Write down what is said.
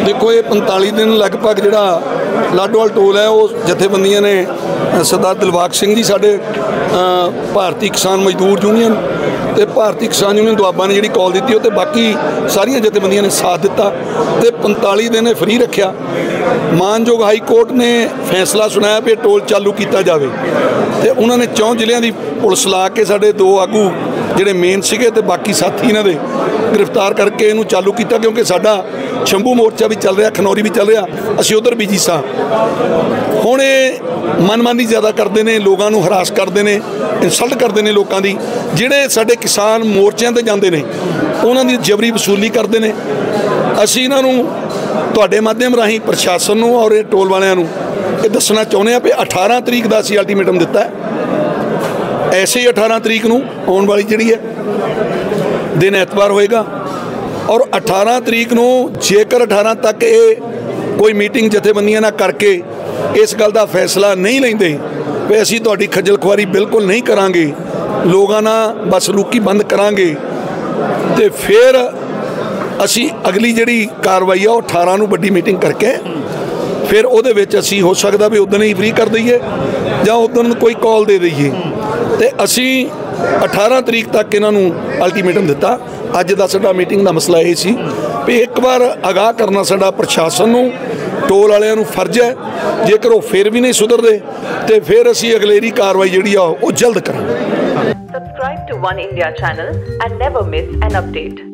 देखो ये 45 दिन लगभग जिहड़ा लाडोवाल टोल है वो जथेबंदियां ने सरदार दिलबाग सिंह जी साडे भारतीय किसान मजदूर यूनियन ते भारतीय किसान यूनियन दुआबा ने जिहड़ी कॉल दी ते बाकी सारियां जथेबंदियां ने साथ दिता ते 45 दिन फ्री रखिया। मानयोग हाई कोर्ट ने फैसला सुनाया भी टोल चालू किया जाए तो उन्होंने 4 ਜ਼ਿਲ੍ਹਿਆਂ की पुलिस ला के साढ़े 2 आगू ਜਿਹੜੇ मेन ਸੀਗੇ ਤੇ बाकी साथी इन्हों के गिरफ्तार करके इनू चालू किया क्योंकि साडा शंभू मोर्चा भी चल रहा खनौरी भी चल रहा असी उधर बिजी सा। हुण ये मनमानी ज़्यादा करते हैं लोगों को हरास करते हैं इंसल्ट करते हैं लोगों की जिहड़े साडे किसान मोर्चों ते जांदे ने उन्हां दी जबरी वसूली करते हैं। असी इन्हां नूं तुहाडे माध्यम राही प्रशासन नूं और ये टोल वालियां नूं ये दसना चाहुंदे आ भी 18 तरीक का असी अल्टीमेटम दिता है। ऐसे ही 18 तरीक नूं आउण वाली जिहड़ी है दिन एतवार होएगा और 18 तरीक नूं जेकर 18 तक ये कोई मीटिंग जथेबंदियां ना करके इस गल का फैसला नहीं लेंदे भी असीं तुहाडी खज्जल खुआरी बिल्कुल नहीं करांगे लोगों नाल बसलूकी बंद करांगे तो फिर असी अगली जिहड़ी कार्रवाई आ 18 नूं वड्डी मीटिंग करके फिर उहदे विच असी हो सकदा भी उदन ही फ्री कर दईए जां उदन कोई कॉल दे दईए ते असी 18 तरीक तक इन्हां नूं अल्टीमेटम दिता। अज दा साडा मीटिंग का मसला ये सी भी एक बार आगाह करना साडा प्रशासन नूं टोल वालियां नूं फर्ज है जेकर वो फिर भी नहीं सुधरदे ते फिर असी अगलेरी कार्रवाई जिहड़ी आ वो जल्द करांगे। Subscribe to One India channel and never miss an update.